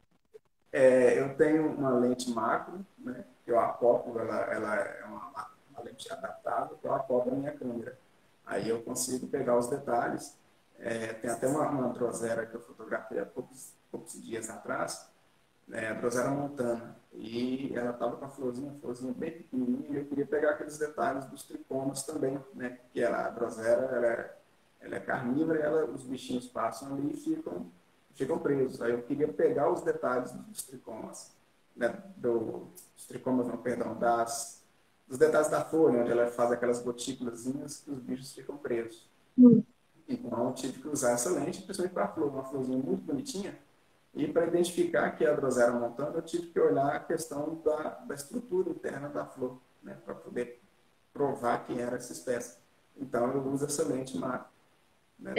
Eu tenho uma lente macro, né, que eu acoplo, ela é uma lente adaptável, que eu acoplo a minha câmera. Aí eu consigo pegar os detalhes. Tem até uma drosera que eu fotografei há poucos dias atrás, a drosera montana, e ela estava com a florzinha bem pequenininha, e eu queria pegar aqueles detalhes dos tricomas também, né, que a drosera ela é carnívora, os bichinhos passam ali e ficam presos. Aí eu queria pegar os detalhes dos tricomas, né, dos tricomas, não, perdão, dos detalhes da folha, onde ela faz aquelas gotículazinhas que os bichos ficam presos. Então eu tive que usar essa lente, principalmente para a flor, uma florzinha muito bonitinha, e para identificar que é a drosera montana, eu tive que olhar a questão da estrutura interna da flor, né, para poder provar que era essa espécie. Então eu uso essa lente macro. Né,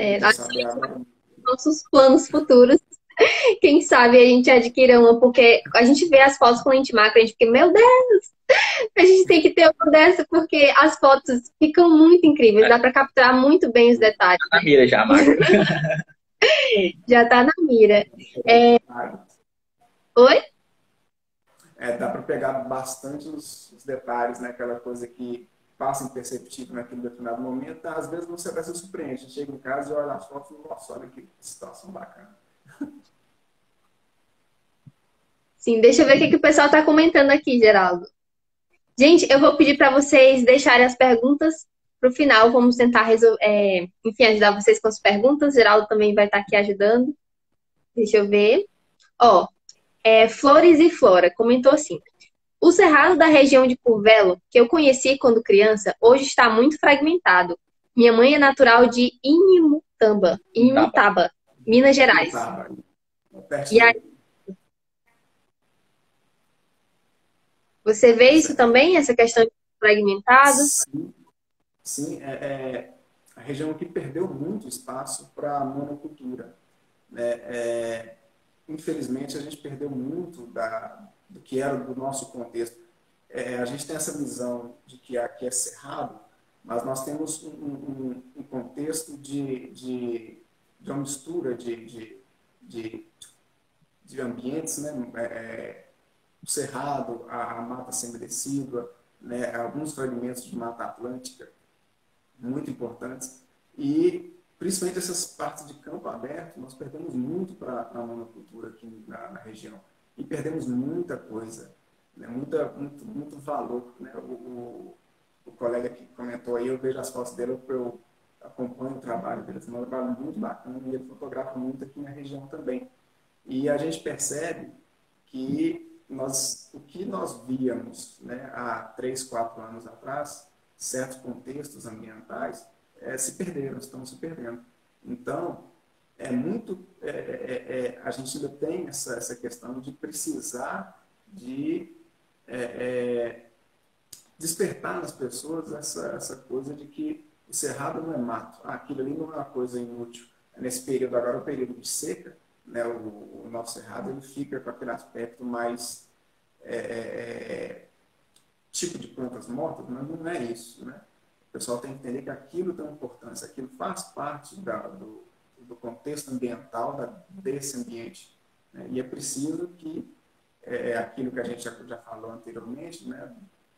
nossos planos futuros. Quem sabe a gente adquira uma, porque a gente vê as fotos com lente macro, a gente fica, meu Deus, a gente tem que ter uma dessa, porque as fotos ficam muito incríveis, dá para capturar muito bem os detalhes. Tá na mira já, macro. Já tá na mira. Oi? dá para pegar bastante os detalhes, né? Aquela coisa que passa imperceptível naquele determinado momento, às vezes você vai se surpreender. Chega em casa e olha as fotos e nossa, olha que situação bacana. Sim, deixa eu ver o que, que o pessoal está comentando aqui, Geraldo. Gente, eu vou pedir para vocês deixarem as perguntas para o final. Vamos tentar enfim, ajudar vocês com as perguntas. Geraldo também vai estar aqui ajudando. Deixa eu ver. Ó, Flores e Flora comentou assim: o cerrado da região de Curvelo, que eu conheci quando criança, hoje está muito fragmentado. Minha mãe é natural de Inimutaba, Minas Gerais. E aí, você vê isso também, essa questão de fragmentado? Sim, a região que perdeu muito espaço para a monocultura. Infelizmente, a gente perdeu muito do que era do nosso contexto. A gente tem essa visão de que aqui é cerrado, mas nós temos um contexto de uma mistura de ambientes, né? O cerrado, a mata semidecídua, né? Alguns fragmentos de mata atlântica muito importantes, e principalmente essas partes de campo aberto, nós perdemos muito para a monocultura aqui na região, e perdemos muita coisa, né? Muito valor, né? O colega que comentou aí, eu vejo as fotos dele, eu acompanho o trabalho dele, é um trabalho muito bacana, e ele fotografa muito aqui na região também. E a gente percebe que o que nós víamos, né, há 3, 4 anos atrás, certos contextos ambientais se perderam, estão se perdendo. Então, a gente ainda tem essa questão de precisar de despertar nas pessoas essa coisa de que o cerrado não é mato, aquilo ali não é uma coisa inútil. Nesse período agora, o período de seca, né, o nosso cerrado ele fica com aquele aspecto mais tipo de plantas mortas, mas não é isso, né? O pessoal tem que entender que aquilo tem importância, aquilo faz parte do contexto ambiental desse ambiente, né? E é preciso que aquilo que a gente já falou anteriormente, né?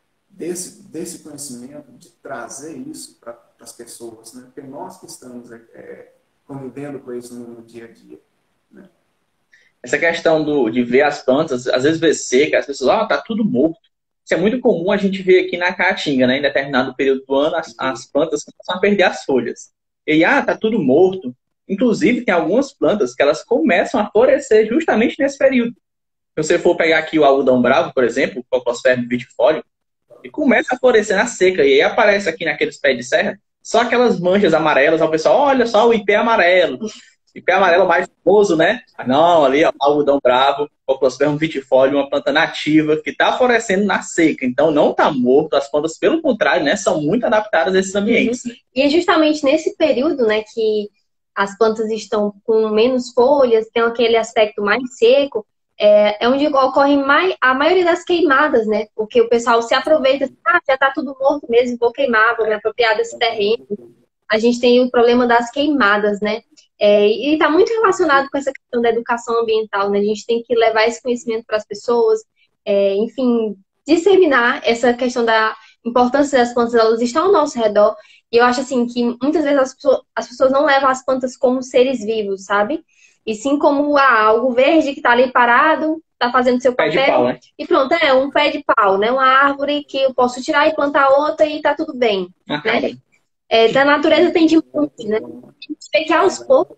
Desse conhecimento, de trazer isso para as pessoas, né? Porque nós que estamos convivendo com isso no dia a dia, né? Essa questão de ver as plantas, às vezes ver seca, as pessoas, tá tudo morto. Isso é muito comum a gente ver aqui na Caatinga, né? Em determinado período do ano, as plantas começam a perder as folhas. E tá tudo morto. Inclusive, tem algumas plantas que elas começam a florescer justamente nesse período. Se você for pegar aqui o algodão bravo, por exemplo, o Cocospermum vitifolium, e começa a florescer na seca. E aí aparece aqui naqueles pés de serra, só aquelas manchas amarelas. Aí o pessoal, olha só o ipê amarelo. Ipê amarelo mais famoso, né? Não, ali, ó, algodão bravo, Cocospermum vitifolium, uma planta nativa que está florescendo na seca. Então, não está morto. As plantas, pelo contrário, né, são muito adaptadas a esses ambientes. E é justamente nesse período, né, que as plantas estão com menos folhas, tem aquele aspecto mais seco, onde ocorrem a maioria das queimadas, né? Porque o pessoal se aproveita, já está tudo morto mesmo, vou queimar, vou me apropriar desse terreno. A gente tem o problema das queimadas, né? E está muito relacionado com essa questão da educação ambiental, né? A gente tem que levar esse conhecimento para as pessoas, enfim, disseminar essa questão da importância das plantas, elas estão ao nosso redor. E eu acho assim que muitas vezes as pessoas não levam as plantas como seres vivos, sabe? E sim como algo verde que está ali parado, está fazendo seu papel. Pé de pau, né? E pronto, um pé de pau, né? Uma árvore que eu posso tirar e plantar outra e está tudo bem. Né? Da natureza tem de monte, né? A gente vê que aos poucos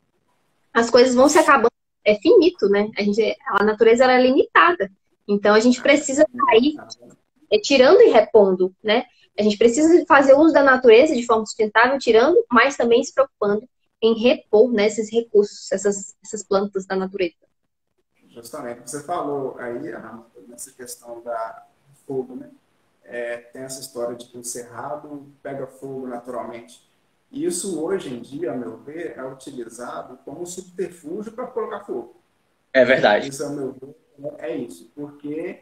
as coisas vão se acabando. É finito, né? A natureza ela é limitada. Então a gente precisa sair tirando e repondo, né? A gente precisa fazer uso da natureza de forma sustentável, tirando, mas também se preocupando em repor, né, esses recursos, essas plantas da natureza. Justamente. Você falou aí, nessa questão do fogo, né? Tem essa história de que o cerrado pega fogo naturalmente. E isso, hoje em dia, a meu ver, é utilizado como subterfúgio para colocar fogo. É verdade. Isso, a meu ver, é isso. Porque,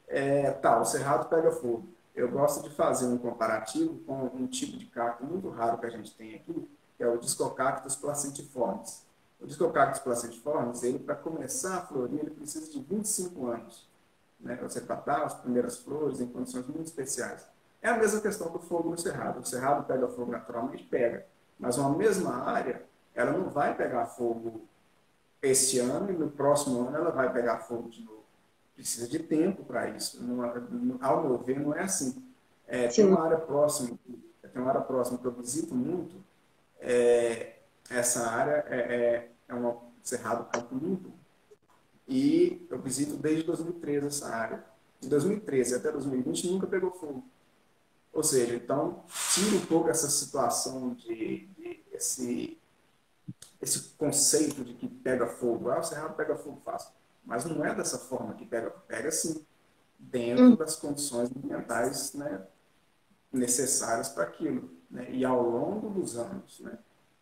o cerrado pega fogo. Eu gosto de fazer um comparativo com um tipo de cacto muito raro que a gente tem aqui, que é o Discocactus placentiformes. O Discocactus placentiformes, ele, para começar a florir, ele precisa de 25 anos. né? Você plantar as primeiras flores em condições muito especiais. É a mesma questão do fogo no cerrado. O cerrado pega fogo naturalmente? Pega. Mas uma mesma área, ela não vai pegar fogo esse ano e no próximo ano ela vai pegar fogo de novo. Precisa de tempo para isso. Ao meu ver, não é assim. Tem uma área próxima que eu visito muito. Essa área é um cerrado Campo Limpo e eu visito desde 2013 essa área. De 2013 até 2020 nunca pegou fogo. Ou seja, então, tira um pouco essa situação esse conceito de que pega fogo. O cerrado pega fogo fácil. Mas não é dessa forma que pega. Pega sim, dentro das condições ambientais, né, necessárias para aquilo. Né? E ao longo dos anos. Né?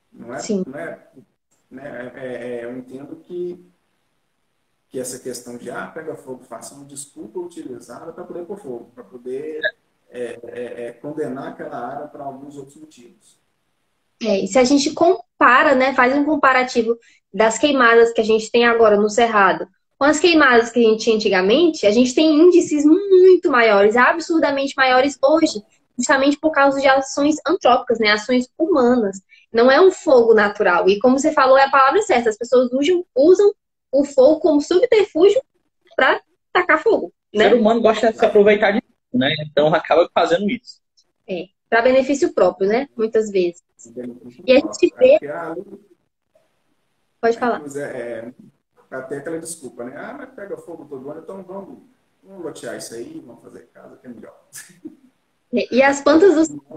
Eu entendo que essa questão de pega fogo fácil é uma desculpa utilizada para poder pôr fogo, para poder condenar aquela área para alguns outros motivos. E se a gente compara, né, faz um comparativo das queimadas que a gente tem agora no Cerrado com as queimadas que a gente tinha antigamente, a gente tem índices muito maiores, absurdamente maiores hoje, justamente por causa de ações antrópicas, né, ações humanas. Não é um fogo natural. E como você falou, é a palavra certa, as pessoas usam o fogo como subterfúgio para tacar fogo. Né? O ser humano gosta de se aproveitar disso, né? Então acaba fazendo isso. Para benefício próprio, né? Muitas vezes. E a gente vê... Pode falar. Até aquela desculpa, né? Mas pega fogo todo ano, então vamos lotear isso aí, vamos fazer casa, que é melhor. E as plantas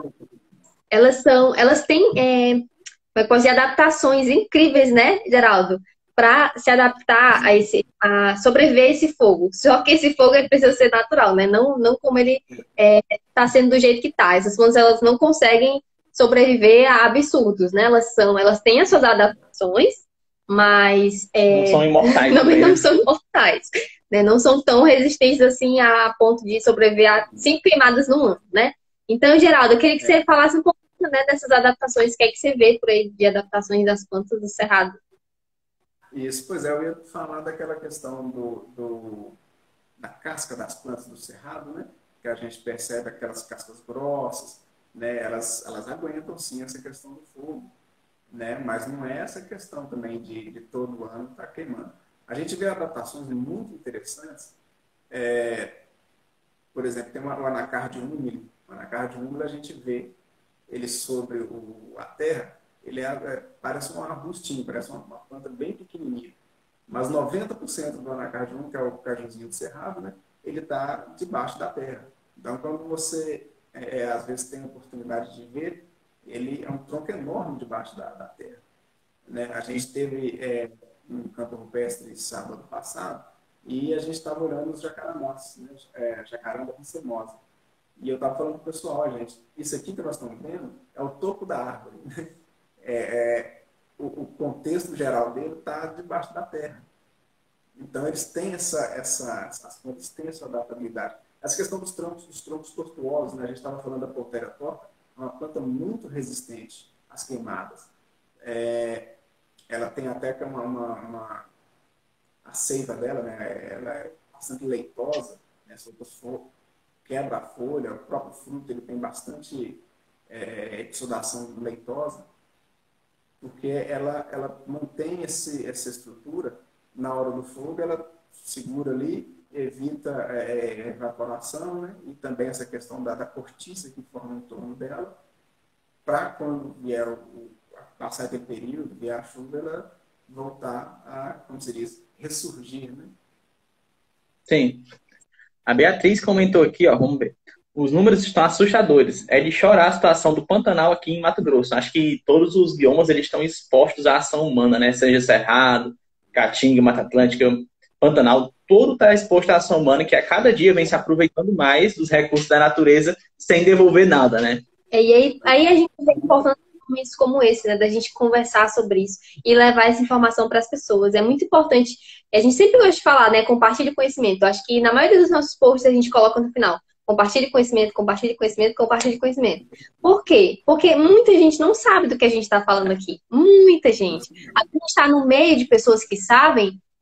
elas têm adaptações incrívees, né, Geraldo? Para se adaptar a sobreviver a esse fogo. Só que esse fogo precisa ser natural, né? Não como ele está sendo do jeito que está. Essas plantas elas não conseguem sobreviver a absurdos, né? Elas têm as suas adaptações, mas não são imortais. Não são imortais, né? Não são tão resistentes assim a ponto de sobreviver a 5 queimadas no ano, né? Então, Geraldo, eu queria que você falasse um pouco, né, dessas adaptações. O que é que você vê por aí de adaptações das plantas do Cerrado? Isso, pois eu ia falar daquela questão da casca das plantas do cerrado, né? Que a gente percebe aquelas cascas grossas, né? Elas aguentam sim essa questão do fogo, né? Mas não é essa questão também de todo ano estar queimando. A gente vê adaptações muito interessantes. Por exemplo, tem o anacardium humile. O anacardium humile a gente vê ele sobre a terra. Ele parece um arbustinho, parece uma planta bem pequenininha. Mas 90% do anacardium, que é o cajuzinho do cerrado, né, ele está debaixo da terra. Então, quando você, às vezes, tem a oportunidade de ver, ele é um tronco enorme debaixo da terra. Né? A gente teve um campo rupestre sábado passado e a gente estava olhando os jacaramós, né? Jacaranda racemosa. E eu estava falando para o pessoal, gente, isso aqui que nós estamos vendo é o topo da árvore. O contexto geral dele está debaixo da terra. Então, eles têm as plantas têm essa adaptabilidade. Essa questão dos troncos tortuosos, né? A gente estava falando da Polteria torta, é uma planta muito resistente às queimadas. Ela tem até que a seiva dela, né? Ela é bastante leitosa, né? Quebra a folha, o próprio fruto ele tem bastante exudação leitosa, porque ela mantém essa estrutura na hora do fogo, ela segura ali, evita evaporação, né? E também essa questão da cortiça que forma em torno dela, para quando vier passar aquele período, vier a chuva, ela voltar a, como se diz, ressurgir, né? Sim. A Beatriz comentou aqui, ó, vamos ver. Os números estão assustadores. É de chorar a situação do Pantanal aqui em Mato Grosso. Acho que todos os biomas eles estão expostos à ação humana, né? Seja Cerrado, Caatinga, Mata Atlântica, Pantanal, tudo está exposto à ação humana que a cada dia vem se aproveitando mais dos recursos da natureza sem devolver nada, né? E aí a gente vê importante momentos como esse, né? Da gente conversar sobre isso e levar essa informação para as pessoas. É muito importante. A gente sempre gosta de falar, né? Compartilhe conhecimento. Acho que na maioria dos nossos posts a gente coloca no final. Compartilhe conhecimento, compartilhe conhecimento, compartilhe conhecimento. Por quê? Porque muita gente não sabe do que a gente está falando aqui. Muita gente. A gente está no meio de pessoas que sabem,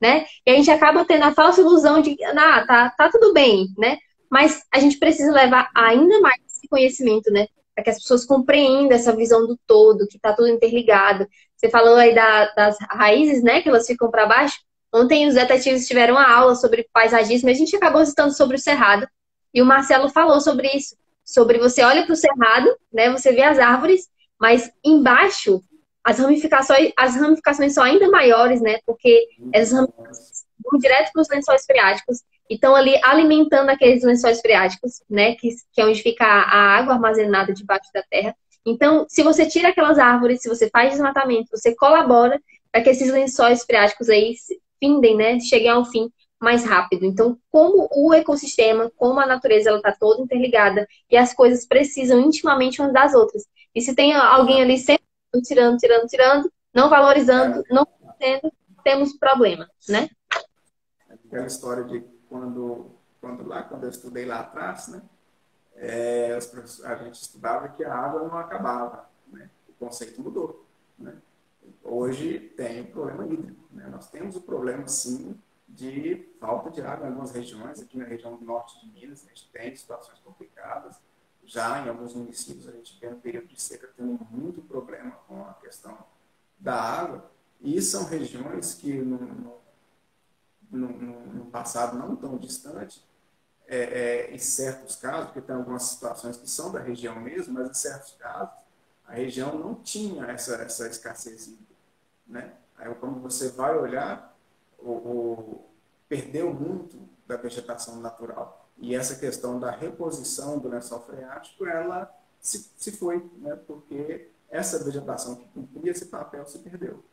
né? E a gente acaba tendo a falsa ilusão de, ah, tá tudo bem, né? Mas a gente precisa levar ainda mais esse conhecimento, né? Para que as pessoas compreendam essa visão do todo, que tá tudo interligado. Você falou aí das raízes, né? Que elas ficam para baixo. Ontem os detetives tiveram uma aula sobre paisagismo e a gente acabou citando sobre o cerrado. E o Marcelo falou sobre isso. Sobre você olha para o cerrado, né? Você vê as árvores, mas embaixo as ramificações são ainda maiores, né? Porque essas ramificações vão direto para os lençóis freáticos e estão ali alimentando aqueles lençóis freáticos, né? Que é onde fica a água armazenada debaixo da terra. Então, se você tira aquelas árvores, se você faz desmatamento, você colabora para que esses lençóis freáticos aí findem, né? Cheguem ao fim mais rápido. Então, como o ecossistema, como a natureza, ela está toda interligada e as coisas precisam intimamente umas das outras. E se tem alguém ali sempre tirando, não valorizando, não tendo, temos problema, né? Aquela história de quando eu estudei lá atrás, né? A gente estudava que a água não acabava, né? O conceito mudou, né? Hoje tem o problema hídrico, né? Nós temos o problema, sim, de falta de água em algumas regiões. Aqui na região do norte de Minas, a gente tem situações complicadas. Já em alguns municípios, a gente vê no período de seca tendo muito problema com a questão da água. E são regiões que, no passado não tão distante, em certos casos, porque tem algumas situações que são da região mesmo, mas em certos casos, a região não tinha essa escassez hídrica, né? Aí, quando você vai olhar, perdeu muito da vegetação natural. E essa questão da reposição do lençol freático, ela se foi, né? Porque essa vegetação que cumpria esse papel se perdeu.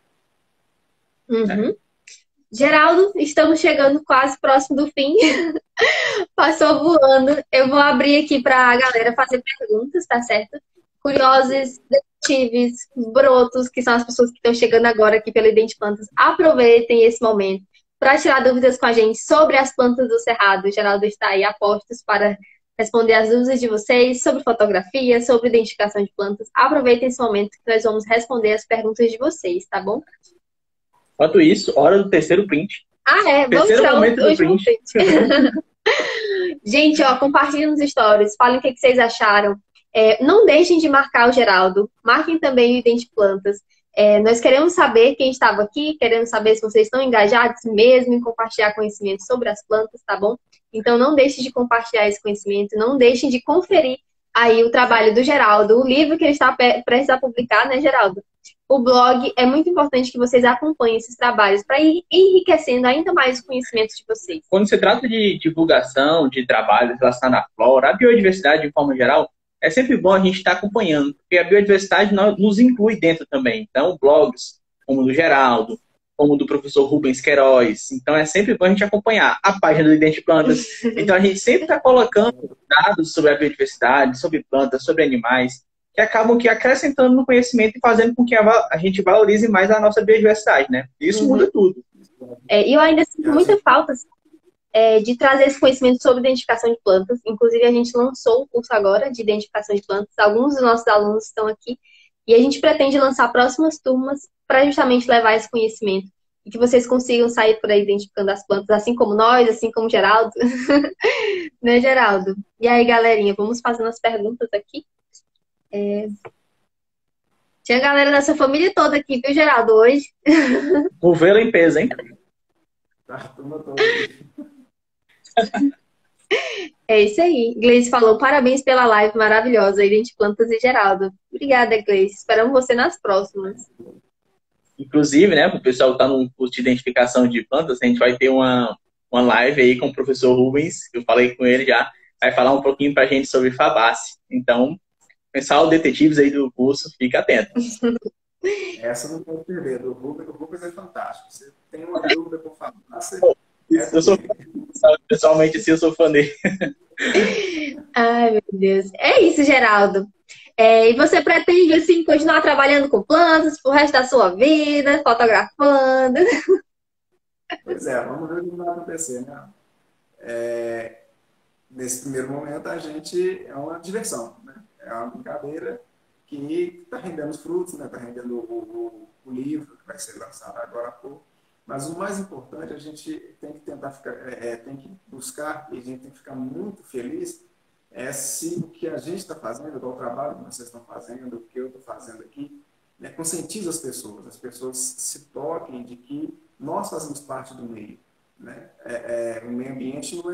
Uhum. Geraldo, estamos chegando quase próximo do fim. Passou voando. Eu vou abrir aqui para a galera fazer perguntas, tá certo? Curiosos, detetives, brotos, que são as pessoas que estão chegando agora aqui pelo Idente Plantas, aproveitem esse momento para tirar dúvidas com a gente sobre as plantas do Cerrado. O Geraldo está aí a postos para responder as dúvidas de vocês sobre fotografia, sobre identificação de plantas. Aproveitem esse momento que nós vamos responder as perguntas de vocês, tá bom? Enquanto isso, hora do terceiro print. Ah, é? Vamos Terceiro tirar momento o do último print. print. Gente, ó, compartilhem nos stories, falem o que vocês acharam. Não deixem de marcar o Geraldo, marquem também o Idente Plantas. Nós queremos saber quem estava aqui, queremos saber se vocês estão engajados mesmo em compartilhar conhecimento sobre as plantas, tá bom? Então não deixem de compartilhar esse conhecimento, não deixem de conferir aí o trabalho do Geraldo, o livro que ele está prestes a publicar, né, Geraldo? O blog, é muito importante que vocês acompanhem esses trabalhos para ir enriquecendo ainda mais o conhecimento de vocês. Quando se trata de divulgação de trabalhos relacionados à flora, à biodiversidade de forma geral, é sempre bom a gente estar acompanhando, porque a biodiversidade nos inclui dentro também. Então, blogs como o do Geraldo, como o do professor Rubens Queiroz. Então, é sempre bom a gente acompanhar a página do Idente Plantas. Então, a gente sempre está colocando dados sobre a biodiversidade, sobre plantas, sobre animais, que acabam acrescentando no conhecimento e fazendo com que a gente valorize mais a nossa biodiversidade, né? Isso muda tudo. E eu ainda sinto muita falta de trazer esse conhecimento sobre identificação de plantas. Inclusive, a gente lançou o curso agora de identificação de plantas. Alguns dos nossos alunos estão aqui. E a gente pretende lançar próximas turmas para justamente levar esse conhecimento. E que vocês consigam sair por aí identificando as plantas, assim como nós, assim como o Geraldo. Né, Geraldo? E aí, galerinha, vamos fazendo as perguntas aqui. Tinha a galera dessa família toda aqui, viu, Geraldo, hoje? Vou ver a limpeza, hein? É isso aí. Gleice falou, parabéns pela live maravilhosa, Idente Plantas e Geraldo. Obrigada, Gleice. Esperamos você nas próximas. Inclusive, né, para o pessoal que está no curso de identificação de plantas, a gente vai ter uma live aí com o professor Rubens, eu falei com ele já, vai falar um pouquinho para a gente sobre Fabace. Então, pessoal, detetives aí do curso, fica atento. Essa não pode perder. O Rubens é fantástico. Você tem uma dúvida com Fabace? Eu sou pessoalmente assim, eu sou fã dele. Ai, meu Deus. É isso, Geraldo. E você pretende, assim, continuar trabalhando com plantas pro resto da sua vida, fotografando? Pois é, vamos ver o que vai acontecer, né? Nesse primeiro momento, a gente é uma diversão, né? É uma brincadeira que está rendendo os frutos, né? Está rendendo o livro que vai ser lançado agora há pouco. Mas o mais importante, a gente tem que tentar ficar, tem que buscar, e a gente tem que ficar muito feliz, se o que a gente está fazendo, igual o trabalho que vocês estão fazendo, o que eu estou fazendo aqui, né, conscientiza as pessoas se toquem de que nós fazemos parte do meio. Né? O meio ambiente não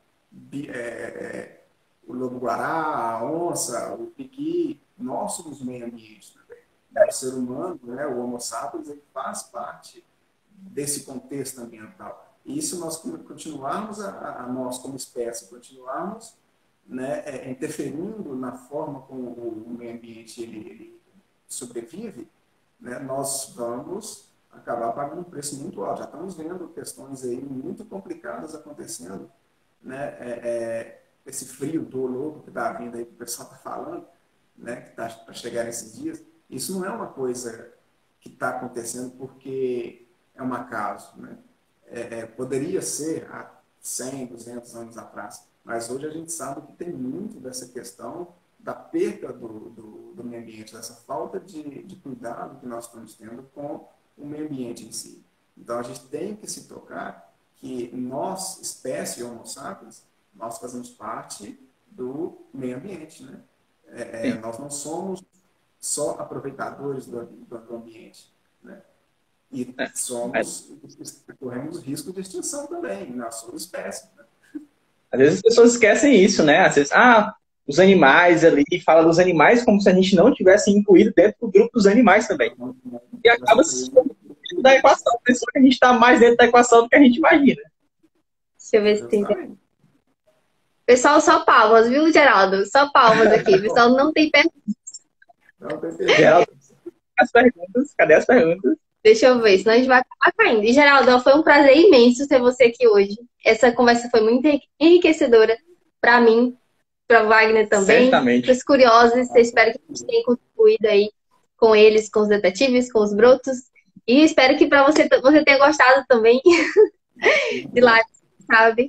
o lobo-guará, a onça, o piqui, nós somos o meio ambiente também. O ser humano, né, o Homo sapiens, ele faz parte desse contexto ambiental. E isso nós continuarmos, nós como espécie, continuarmos, né, interferindo na forma como o meio ambiente ele sobrevive, né, nós vamos acabar pagando um preço muito alto. Já estamos vendo questões aí muito complicadas acontecendo, né, esse frio do louco que está vindo aí, que o pessoal está falando, né, que está para chegar nesses dias, isso não é uma coisa que está acontecendo porque é um acaso, né? Poderia ser há 100, 200 anos atrás, mas hoje a gente sabe que tem muito dessa questão da perda do meio ambiente, dessa falta de cuidado que nós estamos tendo com o meio ambiente em si. Então a gente tem que se tocar que nós, espécie Homo sapiens, nós fazemos parte do meio ambiente, né? Nós não somos só aproveitadores do ambiente, né? E corremos risco de extinção também na sua espécie, né? Às vezes as pessoas esquecem isso, né? Às vezes, os animais ali, fala dos animais como se a gente não tivesse incluído dentro do grupo dos animais também. E acaba se esquecendo da equação. Pessoa que a gente está mais dentro da equação do que a gente imagina. Deixa eu ver se tem. Pessoal, só palmas, viu, Geraldo? Só palmas aqui. Pessoal, não tem perguntas. Geraldo, cadê as perguntas? Deixa eu ver, senão a gente vai acabar caindo. E, Geraldo, foi um prazer imenso ter você aqui hoje. Essa conversa foi muito enriquecedora para mim, para Wagner também, para os curiosos. Eu espero que a gente tenha contribuído aí com eles, com os detetives, com os brotos. E espero que para você tenha gostado também de lá, sabe?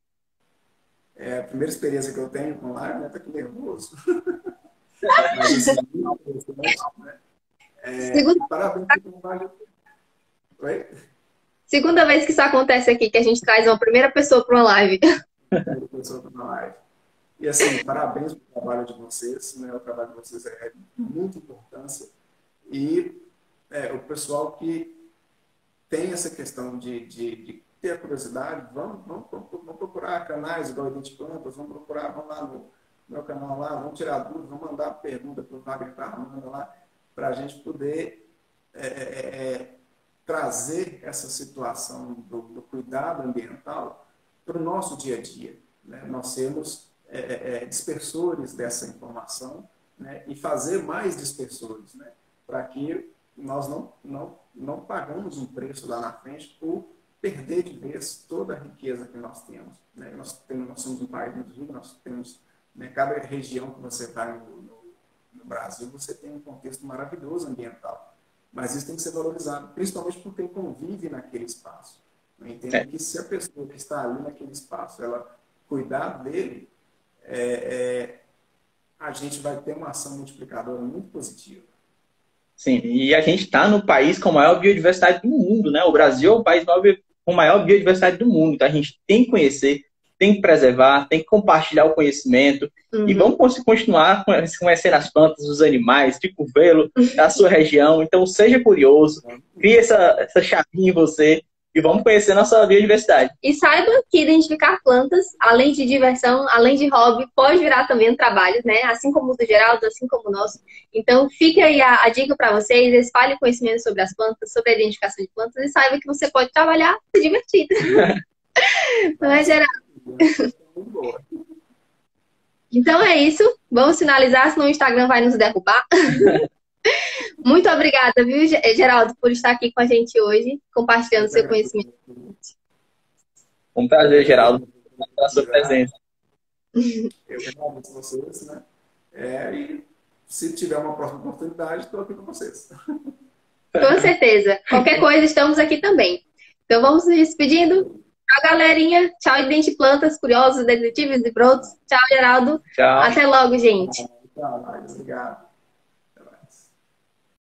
A primeira experiência que eu tenho com live, né? Tô aqui nervoso. Mas assim, parabéns pelo trabalho. Oi? Segunda vez que isso acontece aqui, que a gente traz uma primeira pessoa para uma live. Primeira pessoa para uma live. E assim, parabéns pelo trabalho de vocês, né? O trabalho de vocês é de muita importância. E o pessoal que tem essa questão de ter a curiosidade, vamos procurar canais igual Identiplantas, vamos lá no meu canal lá, vamos tirar dúvidas, vamos mandar pergunta para o Wagner estar arrumando lá, para a gente poder trazer essa situação do cuidado ambiental para o nosso dia a dia. Né? Nós sermos dispersores dessa informação, né? E fazer mais dispersores, né? Para que nós não pagamos um preço lá na frente por perder de vez toda a riqueza que nós temos. Né? Nós somos um país muito rico, nós temos, né, cada região que você vai no Brasil, você tem um contexto maravilhoso ambiental. Mas isso tem que ser valorizado, principalmente por quem convive naquele espaço. Eu entendo que se a pessoa que está ali naquele espaço, ela cuidar dele, a gente vai ter uma ação multiplicadora muito positiva. Sim, e a gente está no país com a maior biodiversidade do mundo, né? O Brasil é o país com a maior biodiversidade do mundo. Então a gente tem que conhecer, tem que preservar, tem que compartilhar o conhecimento. E vamos continuar conhecendo as plantas, os animais, tipo vê-lo da sua região. Então seja curioso, crie essa chavinha em você e vamos conhecer nossa biodiversidade. E saiba que identificar plantas, além de diversão, além de hobby, pode virar também um trabalho, né? Assim como o do Geraldo, assim como o nosso. Então fica aí a dica para vocês, espalhe conhecimento sobre as plantas, sobre a identificação de plantas e saiba que você pode trabalhar se divertindo. Não é, Geraldo? Então é isso. Vamos finalizar, senão o Instagram vai nos derrubar. Muito obrigada, viu, Geraldo, por estar aqui com a gente hoje, compartilhando seu conhecimento. Um prazer, Geraldo, pela sua presença. Eu agradeço vocês, né? E se tiver uma próxima oportunidade, estou aqui com vocês. Com certeza. Qualquer coisa, estamos aqui também. Então vamos nos despedindo. Tchau, galerinha. Tchau, Identiplantas, curiosos, detetives e brotos. Tchau, Geraldo. Tchau. Até logo, gente. Tchau, obrigado.